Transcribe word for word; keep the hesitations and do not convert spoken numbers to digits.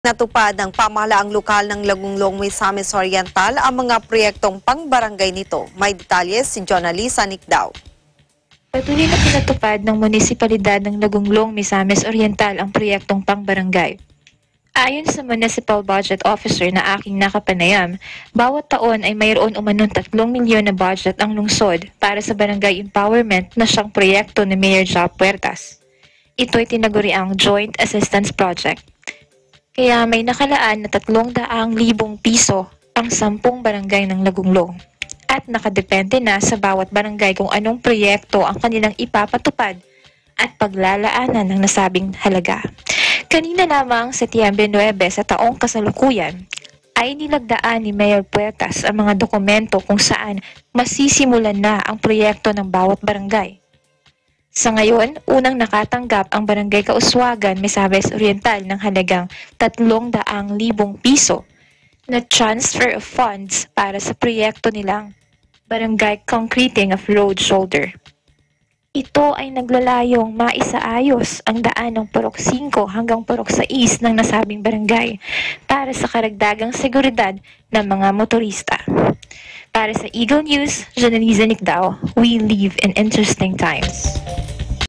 Natupad ng pamahalaang lokal ng Lagonglong, Misamis Oriental ang mga proyektong pang-barangay nito. May detalye si Jonalisa Nicdao. Patuloy na pinatupad ng munisipalidad ng Lagonglong, Misamis Oriental ang proyektong pang-barangay. Ayon sa Municipal Budget Officer na aking nakapanayam, bawat taon ay mayroon umanong tatlong milyon na budget ang lungsod para sa barangay empowerment na siyang proyekto ni Mayor Job Puertas. Ito'y tinaguri ang Joint Assistance Project. Kaya may nakalaan na tatlong daang libong piso ang sampung barangay ng Lagonglong. At nakadepende na sa bawat barangay kung anong proyekto ang kanilang ipapatupad at paglalaanan ng nasabing halaga. Kanina lamang Setyembre nine sa taong kasalukuyan ay nilagdaan ni Mayor Puertas ang mga dokumento kung saan masisimulan na ang proyekto ng bawat barangay. Sa ngayon, unang nakatanggap ang Barangay Kauswagan, Misamis Oriental ng halagang tatlong daang libong piso na transfer of funds para sa proyekto nilang Barangay Concreting of Road Shoulder. Ito ay naglalayong maisaayos ang daan ng Purok five hanggang Purok six ng nasabing barangay para sa karagdagang seguridad ng mga motorista. Para sa Eagle News, Jonalisa Nicdao, we live in interesting times.